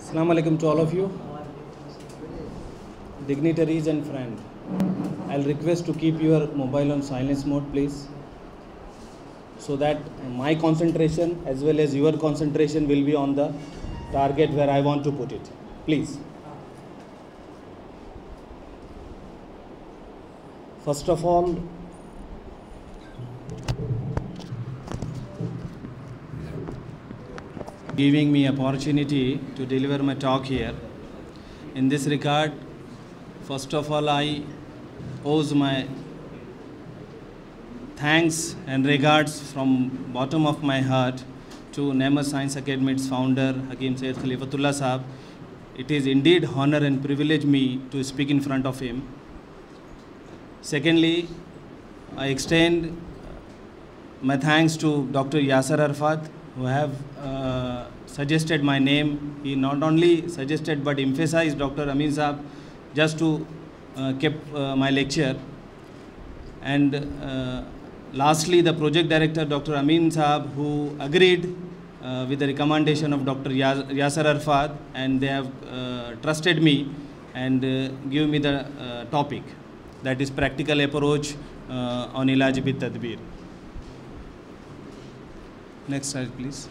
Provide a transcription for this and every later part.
Assalamu alaikum to all of you, dignitaries and friends. I'll request to keep your mobile on silence mode, please, so that my concentration as well as your concentration will be on the target where I want to put it. Please. First of all, giving me opportunity to deliver my talk here. In this regard, first of all, I owe my thanks and regards from bottom of my heart to Nemours Science Academy's founder, Hakim Syed Khalifatullah Sahab. It is indeed honor and privilege me to speak in front of him. Secondly, I extend my thanks to Dr. Yasser Arafat, who have suggested my name. He not only suggested but emphasized Dr. Amin Saab just to keep my lecture. And lastly, the project director, Dr. Amin Saab, who agreed with the recommendation of Dr. Yasser Arafat, and they have trusted me and give me the topic, that is practical approach on Ilaj bit Tadbir. Next slide, please.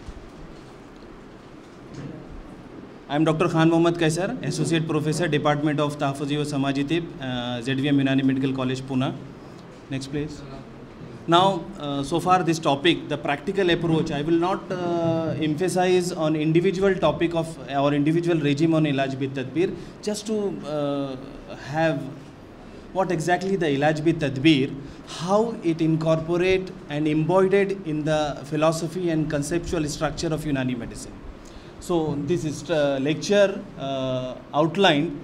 I am Dr. Khan Mohammad Kaisar, Associate Professor, Department of Tahfuzi wa Samaji Tib, ZVM Unani Medical College, Pune. Next, please. Now, so far this topic, the practical approach, I will not emphasize on individual topic of our individual regime on Ilaj bit Tadbir, just to have what exactly the Ilaj bit Tadbir, how it incorporate and embodied in the philosophy and conceptual structure of Unani medicine. So this is lecture outlined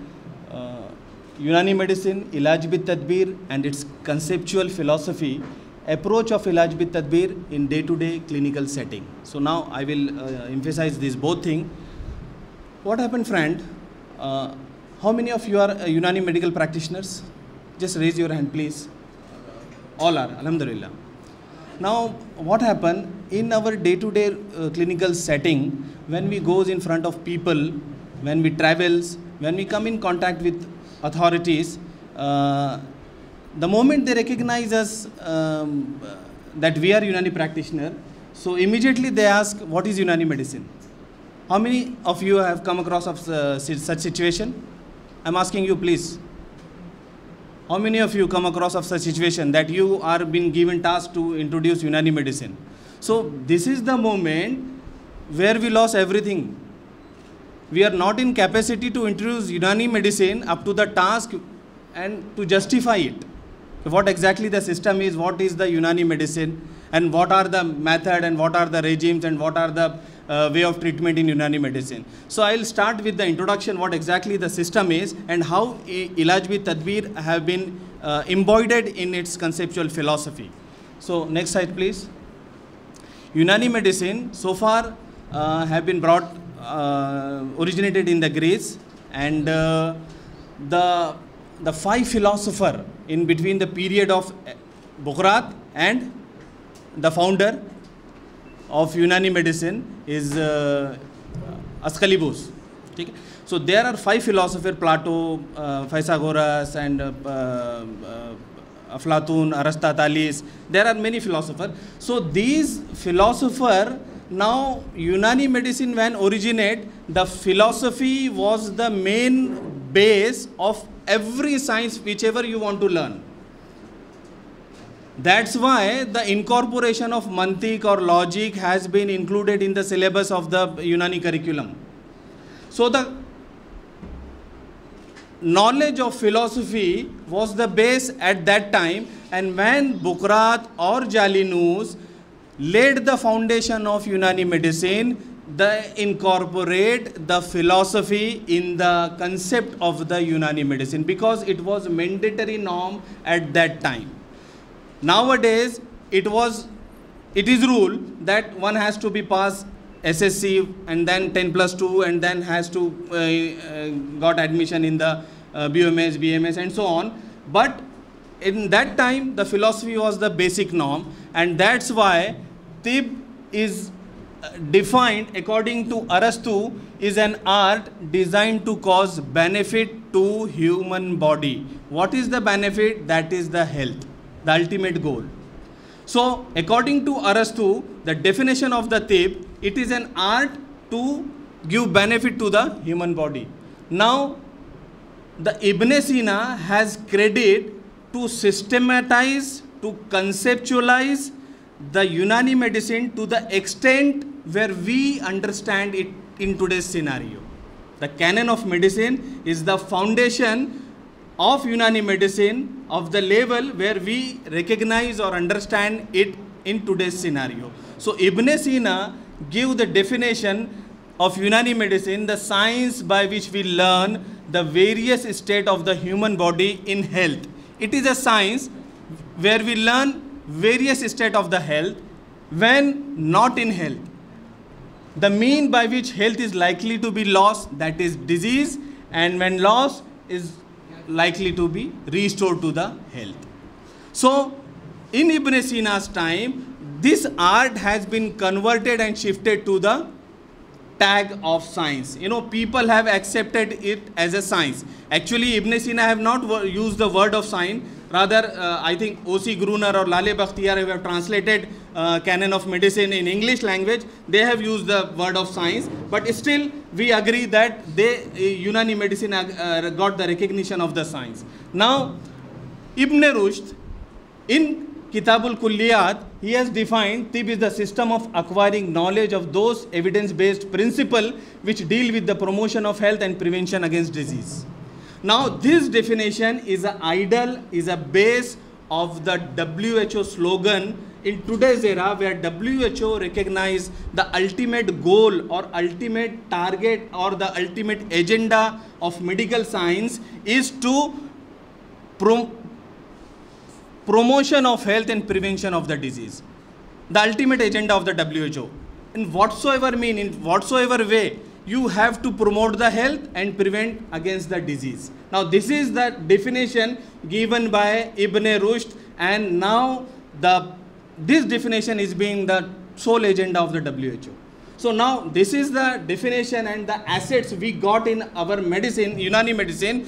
Unani medicine, Ilaj bit Tadbir and its conceptual philosophy, approach of Ilaj bit Tadbir in day-to-day clinical setting. So now I will emphasize these both things. What happened, friend? How many of you are Unani medical practitioners? Just raise your hand, please. All are, alhamdulillah. Now, what happened in our day-to-day clinical setting, when we goes in front of people, when we travels, when we come in contact with authorities, the moment they recognize us that we are Unani practitioner, so immediately they ask, what is Unani medicine? How many of you have come across of such situation? I'm asking you, please. How many of you come across of such situation that you are being given task to introduce Unani medicine? So this is the moment where we lost everything. We are not in capacity to introduce Unani medicine up to the task and to justify it. What exactly the system is, what is the Unani medicine, and what are the method and what are the regimes and what are the way of treatment in Unani medicine. So I'll start with the introduction, what exactly the system is and how Ilaj bit Tadbir have been embodied in its conceptual philosophy. So next slide, please. Unani medicine so far have been brought, originated in the Greece, and the five philosopher in between the period of Bukrat and the founder of Unani medicine is Asclepius. Okay? So there are five philosophers, Plato, Pythagoras and Aflatun, Aristoteles. There are many philosophers. So these philosophers, now Unani medicine when originate, the philosophy was the main base of every science whichever you want to learn. That's why the incorporation of mantik or logic has been included in the syllabus of the Unani curriculum. So the knowledge of philosophy was the base at that time, and when Bukrat or Jalinus laid the foundation of Unani medicine, they incorporate the philosophy in the concept of the Unani medicine because it was mandatory norm at that time. Nowadays, it is rule that one has to be passed SSC and then 10+2 and then has to got admission in the BMS, BMS and so on. But in that time, the philosophy was the basic norm, and that's why Tib is defined according to Arastu is an art designed to cause benefit to human body. What is the benefit? That is the health, the ultimate goal. So according to Arastu, the definition of the tib, it is an art to give benefit to the human body. Now the Ibn Sina has credit to systematize, to conceptualize the Unani medicine to the extent where we understand it in today's scenario. The canon of medicine is the foundation of Unani medicine of the level where we recognize or understand it in today's scenario. So Ibn Sina give the definition of Unani medicine, the science by which we learn the various state of the human body in health. It is a science where we learn various state of the health when not in health. The mean by which health is likely to be lost, that is disease, and when lost is likely to be restored to the health. So in Ibn Sina's time, this art has been converted and shifted to the tag of science. You know, people have accepted it as a science. Actually, Ibn Sina have not used the word of science. Rather, I think O.C. Gruner or Lale Bakhtiyar who have translated canon of medicine in English language, they have used the word of science. But still, we agree that Unani medicine got the recognition of the science. Now, Ibn Rushd, in Kitabul Kulliyat, he has defined tib is the system of acquiring knowledge of those evidence-based principles which deal with the promotion of health and prevention against disease. Now, this definition is an idol, is a base of the WHO slogan in today's era, where WHO recognize the ultimate goal or ultimate target or the ultimate agenda of medical science is to promotion of health and prevention of the disease. The ultimate agenda of the WHO. In whatsoever mean, in whatsoever way, you have to promote the health and prevent against the disease. Now this is the definition given by Ibn Rushd, and now this definition is being the sole agenda of the WHO. So now this is the definition and the assets we got in our medicine, Unani medicine,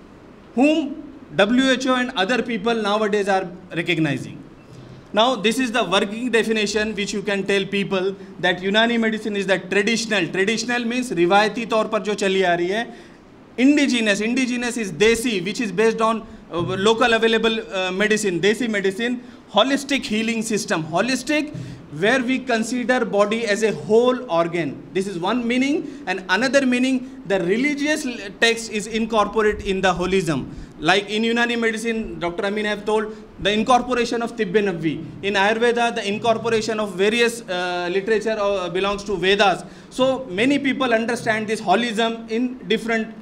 whom WHO and other people nowadays are recognizing. Now this is the working definition which you can tell people that Unani medicine is the traditional. Traditional means रिवायती तौर पर जो चली आ रही है. Indigenous. Indigenous is desi, which is based on local available medicine, desi medicine. Holistic healing system. Holistic, where we consider body as a whole organ. This is one meaning, and another meaning, the religious text is incorporated in the holism. Like in Unani medicine, Dr. Amin have told the incorporation of Tibbe Nabvi. In Ayurveda, the incorporation of various literature belongs to Vedas. So many people understand this holism in different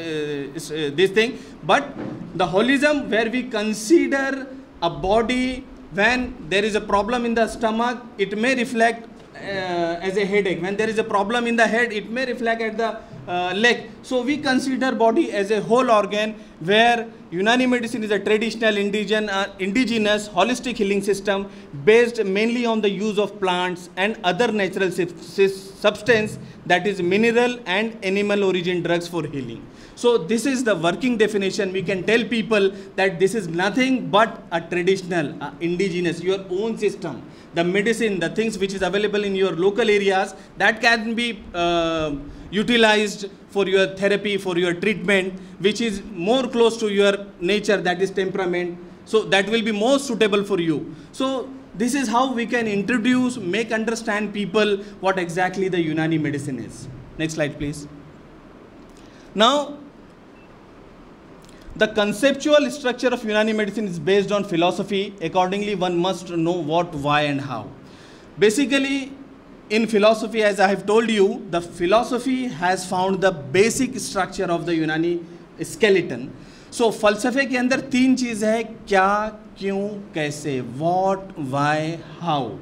this thing. But the holism where we consider a body, when there is a problem in the stomach, it may reflect as a headache. When there is a problem in the head, it may reflect at the leg. So we consider body as a whole organ, where Unani medicine is a traditional indigenous holistic healing system based mainly on the use of plants and other natural substance, that is mineral and animal origin drugs for healing. So this is the working definition. We can tell people that this is nothing but a traditional, indigenous, your own system. The medicine, the things which is available in your local areas, that can be utilized for your therapy, for your treatment, which is more close to your nature, that is temperament. So that will be more suitable for you. So this is how we can introduce, make understand people what exactly the Unani medicine is. Next slide, please. Now, the conceptual structure of Unani medicine is based on philosophy. Accordingly, one must know what, why and how. Basically, in philosophy, as I have told you, the philosophy has found the basic structure of the Unani skeleton. So, falsafe के अंदर तीन चीज़ है, क्या, क्यों, कैसे, what, why, how.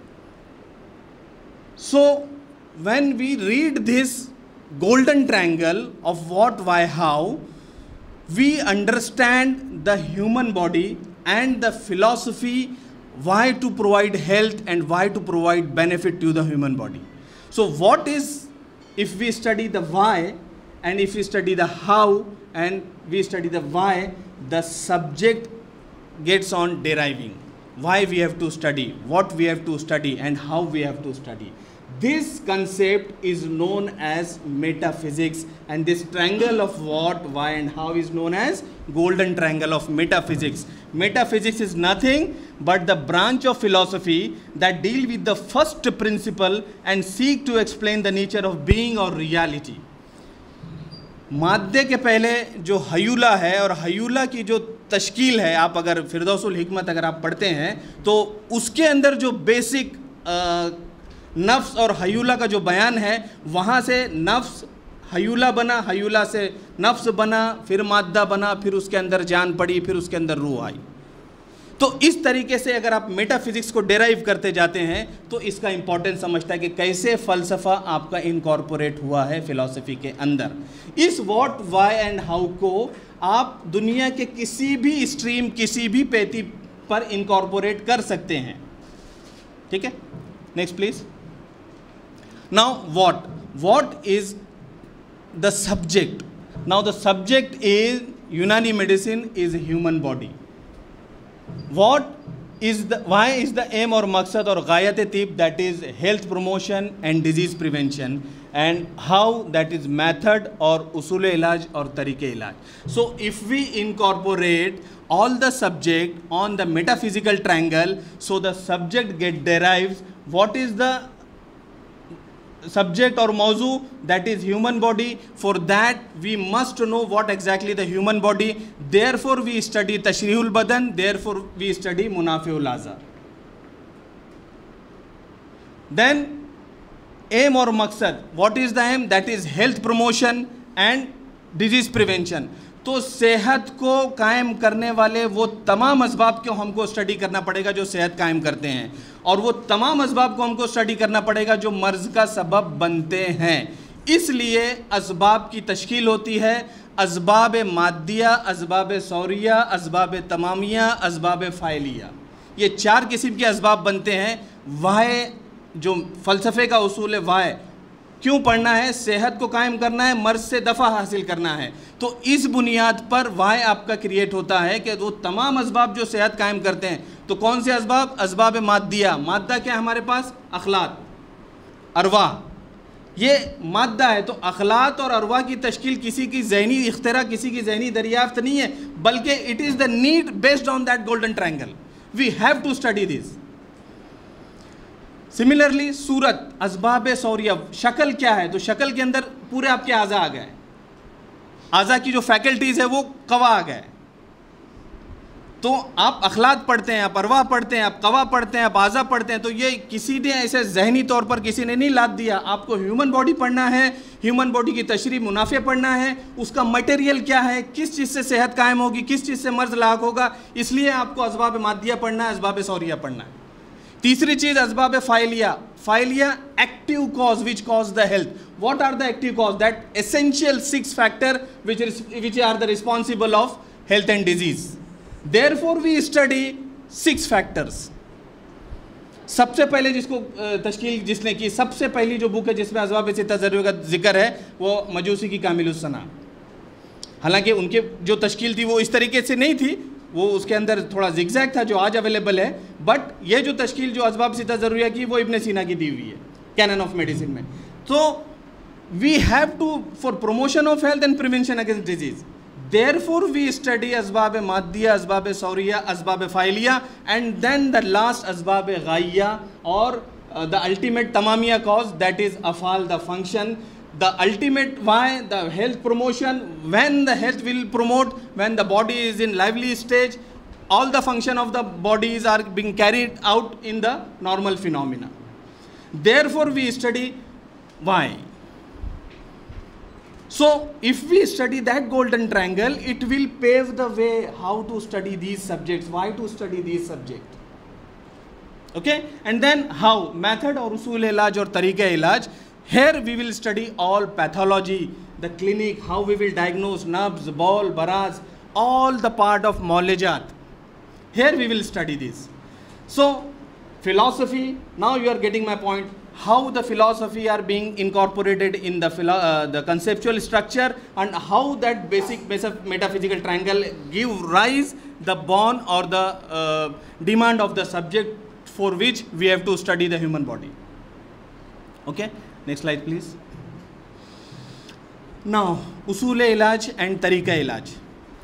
So, when we read this golden triangle of what, why, how, we understand the human body and the philosophy, why to provide health and why to provide benefit to the human body. So what is, if we study the why and if we study the how and we study the why, the subject gets on deriving. Why we have to study, what we have to study, and how we have to study. This concept is known as metaphysics, and this triangle of what, why and how is known as golden triangle of metaphysics. Metaphysics is nothing but the branch of philosophy that deal with the first principle and seek to explain the nature of being or reality. माद्दे के पहले जो हयूला है और हयूला की जो तश्कील है, आप अगर फिरदौसुल हिकमत अगर आप पढ़ते हैं तो उसके अंदर जो बेसिक नफ्स और हयूला का जो बयान है, वहाँ से नफ्स हयूला बना, हयूला से नफ्स बना, फिर माद्दा बना, फिर उसके अंदर जान पड़ी, फिर उसके अंदर रूह आई. तो इस तरीके से अगर आप मेटाफिजिक्स को डेराइव करते जाते हैं तो इसका इंपॉर्टेंस समझता है कि कैसे फ़लसफ़ा आपका इनकॉर्पोरेट हुआ है फ़िलॉसफी के अंदर. इस व्हाट, वाई एंड हाउ को आप दुनिया के किसी भी स्ट्रीम, किसी भी पैती पर इनकॉर्पोरेट कर सकते हैं. ठीक है, next please. Now what is the subject. Now the subject is Unani medicine is human body. What is the, why is the aim और मकसद और गायत तिब, that is health promotion and disease prevention, and how, that is method और उसूल इलाज और तरीके इलाज. So if we incorporate all the subject on the metaphysical triangle, so the subject get derives what is the subject or मौजू, that is human body. For that we must know what exactly the human body. Therefore we study तशरीहुल बदन, therefore we study मुनाफिउल आज़ा. Then aim और मकसद, what is the aim, that is health promotion and disease prevention. तो सेहत को कायम करने वाले वो तमाम असबाब को हमको स्टडी करना पड़ेगा जो सेहत कायम करते हैं, और वो तमाम असबाब को हमको स्टडी करना पड़ेगा जो मर्ज़ का सबब बनते हैं. इसलिए असबाब की तश्कील होती है असबाब मादिया, असबाब सौरिया, असबाब तमामिया, असबाब फ़ाइलिया. ये 4 किस्म के असबाब बनते हैं. वाह जो फ़लसफ़े का उसूल है, वाह क्यों पढ़ना है, सेहत को कायम करना है, मर्ज़ से दफ़ा हासिल करना है. तो इस बुनियाद पर वाह आपका क्रिएट होता है कि वो तमाम असबाब जो सेहत कायम करते हैं. तो कौन से असबाब, असबाब मादिया. माद्दा क्या है हमारे पास, अखलात, अरवाह. ये माद्दा है. तो अखलात और अरवाह की तश्कील किसी की जहनी इख्तिरा, किसी की जहनी दरियाफ्त नहीं है, बल्कि it is the need based on that golden triangle. We have to study this. Similarly सूरत, असबाब सौरिया. शक्ल क्या है, तो शक्ल के अंदर पूरे आपके आज़ा आ गए, आज़ा की जो फैकल्टीज़ है वो कवा आ गए. तो आप अखलात पढ़ते हैं, आप अरवाह पढ़ते हैं, आप कवा पढ़ते हैं, आप आज़ा पढ़ते हैं. तो ये किसी ने ऐसे जहनी तौर पर किसी ने नहीं लाद दिया. आपको ह्यूमन बॉडी पढ़ना है, ह्यूमन बॉडी की तशरीह मुनाफे पढ़ना है, उसका मटेरियल क्या है, किस चीज़ से सेहत कायम होगी, किस चीज़ से मर्ज़ लाक होगा. इसलिए आपको असबाब मादिया पढ़ना है, असबाब सौरिया पढ़ना है. तीसरी चीज़ असबाब फ़ाइलिया. फ़ाइलिया active cause which cause the health. What are the active cause, that essential 6 factor which are the responsible of health and disease. Therefore we study 6 factors. सबसे पहले जिसको तश्कील जिसने की, सबसे पहली जो बुक है जिसमें असबाब सित्ता ज़रूरी का जिक्र है वो मजूसी की कामिलुस सना. हालांकि उनके जो तश्कील थी वो इस तरीके से नहीं थी, वो उसके अंदर थोड़ा जिगजैग था जो आज अवेलेबल है. बट ये जो तश्कील जो असबाब सित्ता ज़रूरी की वो इब्न सीना की दी हुई है कैनन ऑफ मेडिसिन में. तो we have to for promotion of health and prevention against disease. Therefore we study asbab maddiya, asbab sauriya, asbab failiya, and then the last asbab ghaiya, or the ultimate tamamiya cause, that is afal, the function, the ultimate why, the health promotion. When the health will promote, when the body is in lively stage, all the function of the bodies are being carried out in the normal phenomena. Therefore we study why. So if we study that golden triangle, it will pave the way how to study these subjects, why to study these subjects. Okay, and then how, method और उसूल इलाज और तरीके इलाज. Here we will study all pathology, the clinic, how we will diagnose nabz, ball, baraz, all the part of mawlejat. Here we will study this. So philosophy, now you are getting my point. how the philosophy are being incorporated in the conceptual structure, and how that basic metaphysical triangle give rise the bond or the demand of the subject for which we have to study the human body. Okay, next slide please. Now usul ilaj and tariqa ilaj.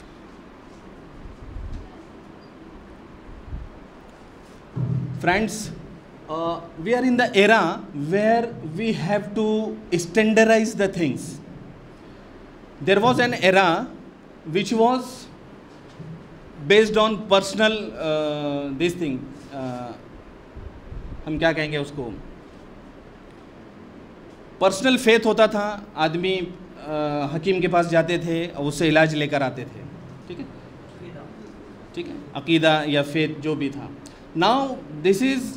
Friends, we are in the era where we have to standardize the things. There was an era which was based on personal this thing, हम क्या कहेंगे उसको, personal faith होता था, आदमी हकीम के पास जाते थे और उससे इलाज लेकर आते थे, ठीक है, ठीक है, अकीदा या फेथ जो भी था. Now this is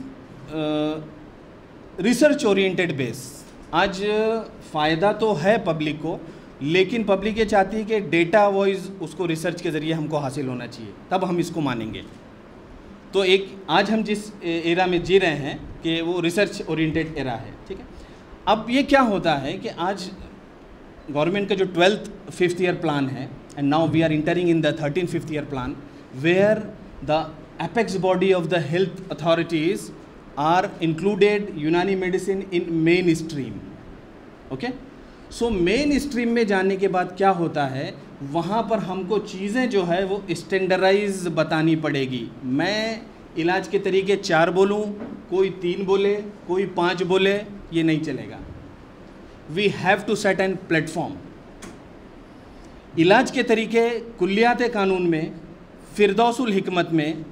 research oriented base. आज फ़ायदा तो है पब्लिक को, लेकिन पब्लिक ये चाहती है कि डेटा वाइज उसको रिसर्च के ज़रिए हमको हासिल होना चाहिए, तब हम इसको मानेंगे. तो एक आज हम जिस एरा में जी रहे हैं कि वो रिसर्च ओरिएंटेड एरा है, ठीक है. अब ये क्या होता है कि आज गवर्नमेंट का जो 12th 5th ईयर प्लान है, and now we are entering in the 13th 5th year plan, where the apex body of the health authorities are included Unani medicine in mainstream. Okay, so mainstream में जाने के बाद क्या होता है, वहाँ पर हमको चीज़ें जो है वो स्टैंडर्डाइज बतानी पड़ेगी. मैं इलाज के तरीके 4 बोलूँ, कोई 3 बोले, कोई 5 बोले, ये नहीं चलेगा. We have to set an platform. इलाज के तरीके कुल्लियात कानून में, फिरदौसुल हिकमत में